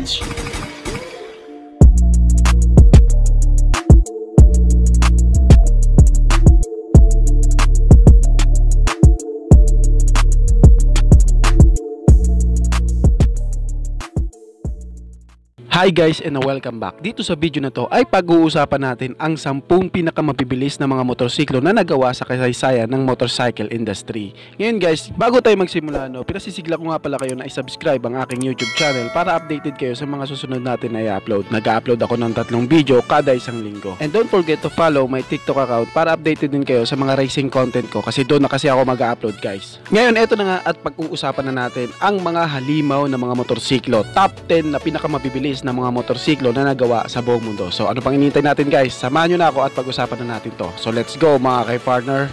page. Hi guys and welcome back. Dito sa video na to ay pag-uusapan natin ang 10 pinakamabibilis na mga motorsiklo na nagawa sa kasaysayan ng motorcycle industry. Ngayon guys, bago tayo magsimula pinasisigla ko nga pala kayo na i-subscribe ang aking YouTube channel para updated kayo sa mga susunod natin na i-upload. Nag-upload ako ng 3 video kada isang linggo. And don't forget to follow my TikTok account para updated din kayo sa mga racing content ko kasi doon na kasi ako mag-upload guys. Ngayon eto na nga at pag-uusapan na natin ang mga halimaw na mga motorsiklo. Top 10 na pinakamabibilis na mga motorsiklo na nagawa sa buong mundo. So ano pang hinihintay natin guys? Samahan nyo na ako at pag-usapan na natin to. So let's go mga kay-partner.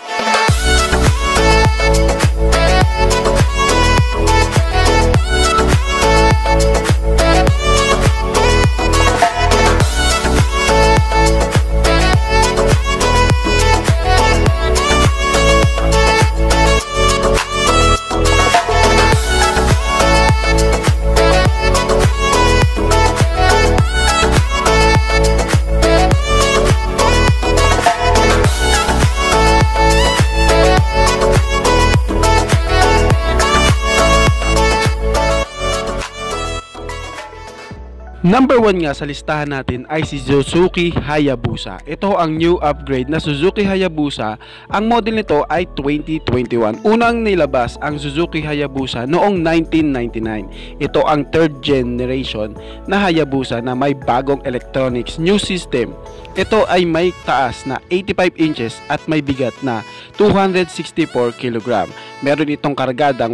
Number 1 nga sa listahan natin ay si Suzuki Hayabusa. Ito ang new upgrade na Suzuki Hayabusa. Ang model nito ay 2021. Unang nilabas ang Suzuki Hayabusa noong 1999. Ito ang 3rd generation na Hayabusa na may bagong electronics new system. Ito ay may taas na 85 inches at may bigat na 264 kg. Meron itong kargadang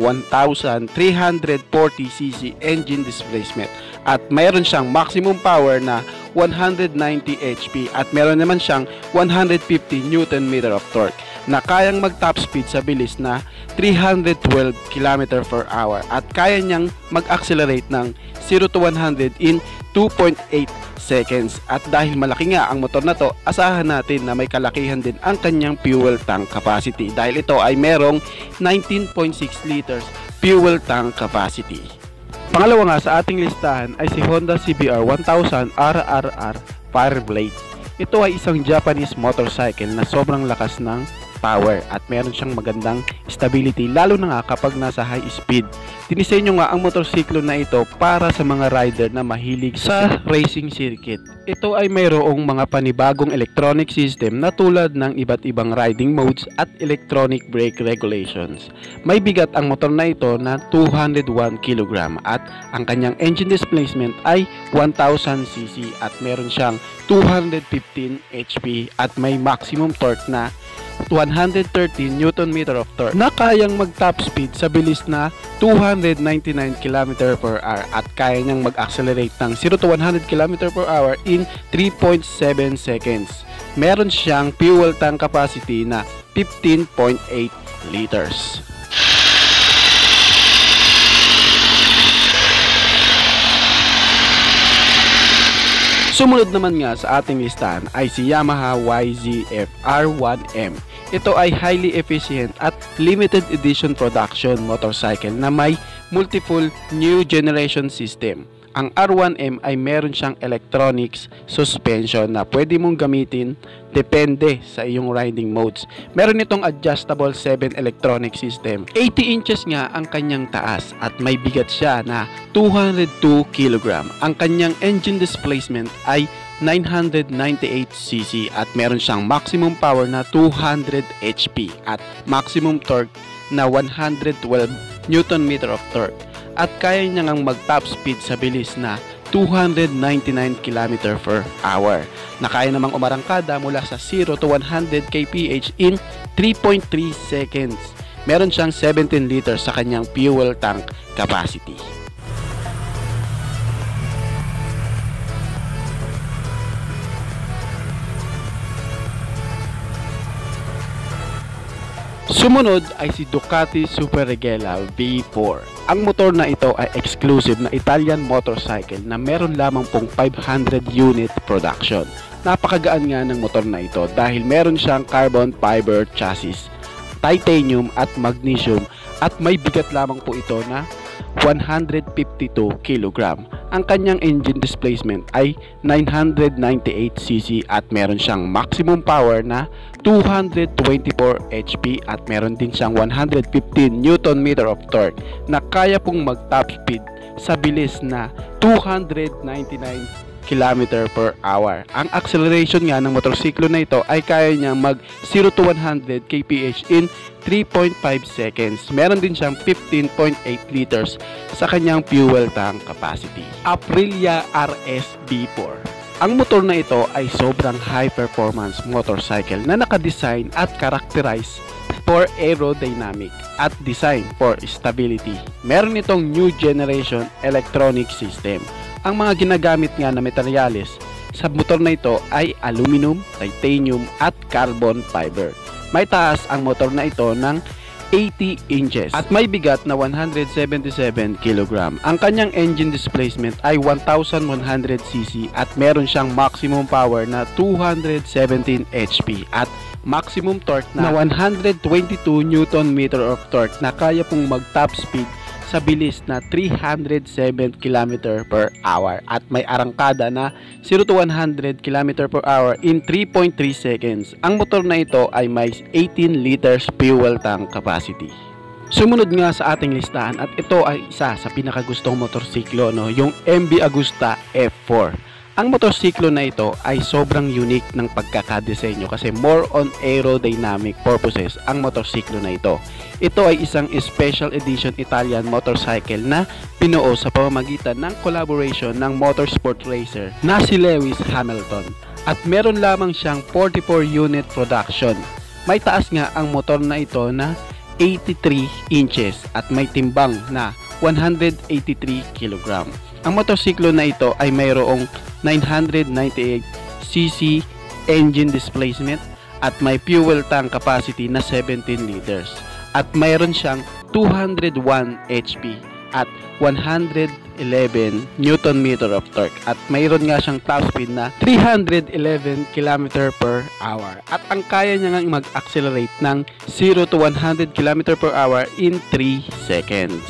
1,340cc engine displacement at mayroon siyang maximum power na 190 HP at meron naman siyang 150 Nm of torque na kayang mag top speed sa bilis na 312 km/h at kaya niyang mag-accelerate ng 0 to 100 in 2.8 seconds. At dahil malaki nga ang motor na to, asahan natin na may kalakihan din ang kanyang fuel tank capacity dahil ito ay merong 19.6 liters fuel tank capacity. Pangalawa nga sa ating listahan ay si Honda CBR 1000 RRR Fireblade. Ito ay isang Japanese motorcycle na sobrang lakas ng power at meron siyang magandang stability lalo na nga kapag nasa high speed. Dinisenyo nga ang motorsiklo na ito para sa mga rider na mahilig sa racing circuit. Ito ay mayroong mga panibagong electronic system na tulad ng iba't ibang riding modes at electronic brake regulations. May bigat ang motor na ito na 201 kg at ang kanyang engine displacement ay 1000cc at meron siyang 215 HP at may maximum torque na 130 Nm of torque na kayang mag top speed sa bilis na 299 km/h at kaya niyang mag-accelerate ng 0 to 100 km/h in 3.7 seconds. Meron siyang fuel tank capacity na 15.8 liters. Sumunod naman nga sa ating listahan ay si Yamaha YZF R1M. Ito ay highly efficient at limited edition production motorcycle na may multiple new generation system. Ang R1M ay meron siyang electronics suspension na pwede mong gamitin depende sa iyong riding modes. Meron itong adjustable 7 electronic system. 80 inches nga ang kanyang taas at may bigat siya na 202 kg. Ang kanyang engine displacement ay 998cc at meron siyang maximum power na 200 HP at maximum torque na 112 Nm of torque. At kaya niya ngang mag-top speed sa bilis na 299 km/h na kaya namang umarangkada mula sa 0 to 100 kph in 3.3 seconds. Meron siyang 17 liters sa kanyang fuel tank capacity. Sumunod ay si Ducati Superleggera V4. Ang motor na ito ay exclusive na Italian motorcycle na meron lamang pong 500 unit production. Napakagaan nga ng motor na ito dahil meron siyang carbon fiber chassis, titanium at magnesium at may bigat lamang po ito na 152 kg. Ang kanyang engine displacement ay 998cc at meron siyang maximum power na 224 HP at meron din siyang 115 Nm of torque na kaya pong mag top speed sa bilis na 299 km per hour. Ang acceleration nga ng motorsiklo na ito ay kaya niyang mag 0 to 100 kph in 3.5 seconds. Meron din siyang 15.8 liters sa kanyang fuel tank capacity. Aprilia RS B4. Ang motor na ito ay sobrang high performance motorcycle na nakadesign at characterize for aerodynamic at design for stability. Meron itong new generation electronic system. Ang mga ginagamit nga na materyales sa motor na ito ay aluminum, titanium at carbon fiber. May taas ang motor na ito ng 80 inches at may bigat na 177 kg. Ang kanyang engine displacement ay 1100cc at meron siyang maximum power na 217 HP at maximum torque na 122 Nm of torque na kaya pong mag top speed sa bilis na 307 km per hour at may arangkada na 0 to 100 km per hour in 3.3 seconds. Ang motor na ito ay may 18 liters fuel tank capacity. Sumunod nga sa ating listahan at ito ay isa sa pinakagustong motorsiklo, yung MV Agusta F4. Ang motorsiklo na ito ay sobrang unique ng pagkakadesenyo kasi more on aerodynamic purposes ang motorsiklo na ito. Ito ay isang special edition Italian motorcycle na binuo sa pamamagitan ng collaboration ng motorsport racer na si Lewis Hamilton at meron lamang siyang 44 unit production. May taas nga ang motor na ito na 83 inches at may timbang na 183 kg. Ang motorsiklo na ito ay mayroong 998cc engine displacement at may fuel tank capacity na 17 liters at mayroon siyang 201 HP at 111 Nm of torque at mayroon nga siyang top speed na 311 km per hour at ang kaya niya nga mag-accelerate ng 0 to 100 km per hour in 3 seconds.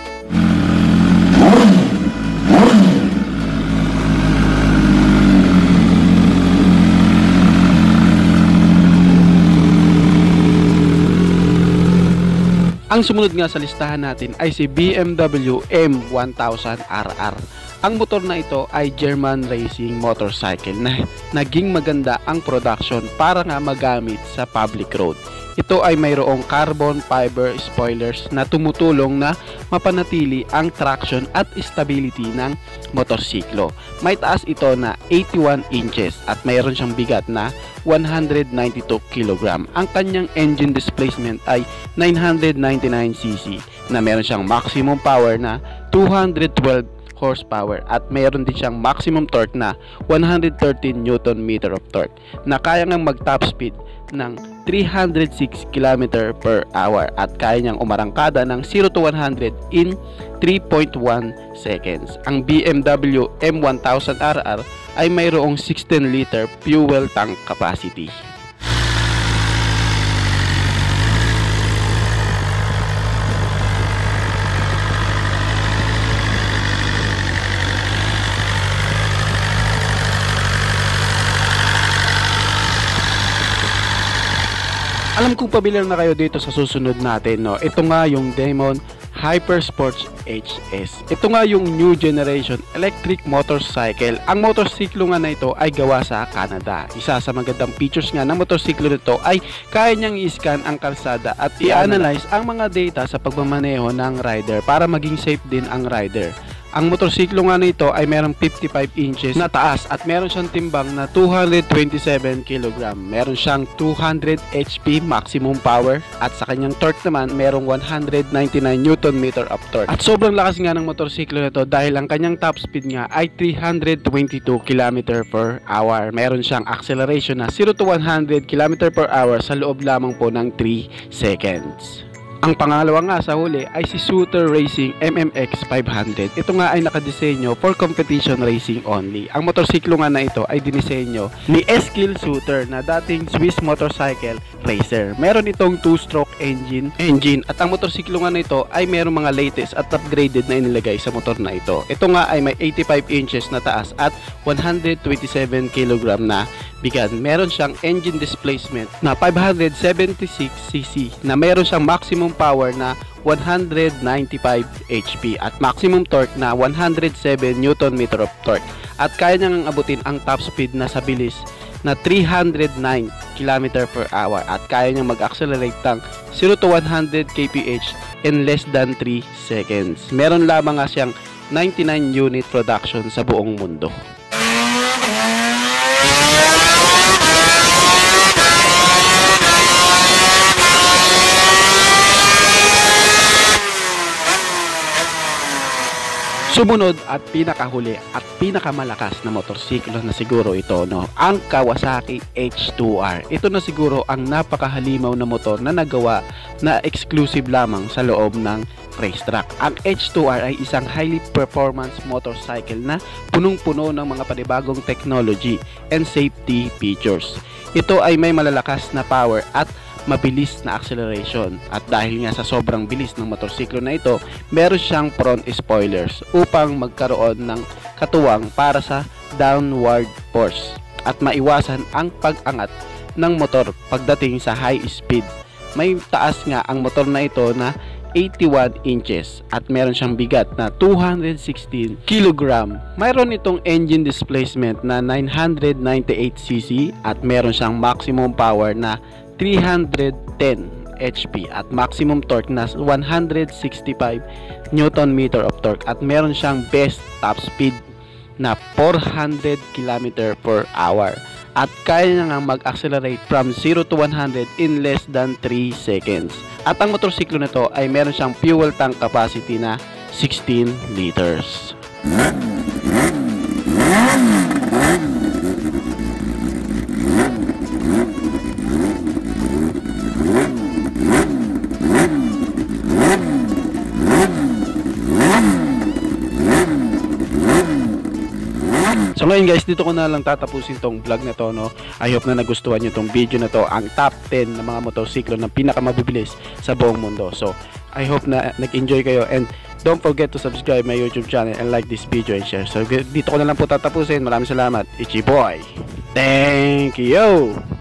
Ang sumunod nga sa listahan natin ay si BMW M1000RR. Ang motor na ito ay German racing motorcycle na naging maganda ang production para nga magamit sa public road. Ito ay mayroong carbon fiber spoilers na tumutulong na mapanatili ang traction at stability ng motorsiklo. May taas ito na 81 inches at mayroon siyang bigat na 192 kg. Ang kanyang engine displacement ay 999cc na meron siyang maximum power na 212 horsepower at mayroon din siyang maximum torque na 113 Nm of torque na kaya ngang mag top speed ng 306 km per hour at kaya niyang umarangkada ng 0 to 100 in 3.1 seconds. Ang BMW M1000RR ay mayroong 16 liter fuel tank capacity. Alam kong pamilyar na kayo dito sa susunod natin, no? Ito nga yung Demon Hypersports HS. Ito nga yung new generation electric motorcycle. Ang motorsiklo nga na ito ay gawa sa Canada. Isa sa magandang features nga ng motorsiklo nito ay kaya niyang i-scan ang kalsada at i-analyze ang mga data sa pagmamaneho ng rider para maging safe din ang rider. Ang motorsiklo nga nito ay merong 55 inches na taas at meron siyang timbang na 227 kg. Meron siyang 200 HP maximum power at sa kanyang torque naman merong 199 Nm of torque. At sobrang lakas nga ng motorsiklo nito dahil ang kanyang top speed nga ay 322 km per hour. Meron siyang acceleration na 0 to 100 km per hour sa loob lamang po ng 3 seconds. Ang pangalawa nga sa huli ay si Shooter Racing MMX 500. Ito nga ay nakadisenyo for competition racing only. Ang motorsiklo nga na ito ay dinisenyo ni Eskil Shooter na dating Swiss motorcycle racer. Meron itong 2-stroke engine at ang motorsiklo nga na ito ay meron mga latest at upgraded na inilagay sa motor na ito. Ito nga ay may 85 inches na taas at 127 kg na bigat. Meron siyang engine displacement na 576cc na meron siyang maximum power na 195 HP at maximum torque na 107 Nm of torque at kaya niyang abutin ang top speed na sa bilis na 309 km/h at kaya niyang mag-accelerate ng 0 to 100 kph in less than 3 seconds. Meron lamang nga siyang 99 unit production sa buong mundo. Sumunod at pinakahuli at pinakamalakas na motorsiklo na siguro ito, no, ang Kawasaki H2R. Ito na siguro ang napakahalimaw na motor na nagawa na exclusive lamang sa loob ng racetrack. Ang H2R ay isang highly performance motorcycle na punong-puno ng mga panibagong technology and safety features. Ito ay may malalakas na power at mabilis na acceleration at dahil nga sa sobrang bilis ng motorsiklo na ito, meron siyang front spoilers upang magkaroon ng katuwang para sa downward force at maiwasan ang pag-angat ng motor pagdating sa high speed. May taas nga ang motor na ito na 81 inches at meron siyang bigat na 216 kg. Mayroon itong engine displacement na 998cc at meron siyang maximum power na 310 HP at maximum torque na 165 Nm of torque at meron siyang best top speed na 400 km/h at kaya niya nga mag-accelerate from 0 to 100 in less than 3 seconds. At ang motorsiklo nito ay meron siyang fuel tank capacity na 16 liters. So ngayon guys, dito ko na lang tatapusin tong vlog na to, no. I hope na nagustuhan niyo tong video na to, ang top 10 ng mga motorsiklo na pinakamabibilis sa buong mundo. So I hope na nag-enjoy kayo and don't forget to subscribe my YouTube channel and like this video and share. So dito ko na lang po tatapusin. Maraming salamat. Ichi boy. Thank you.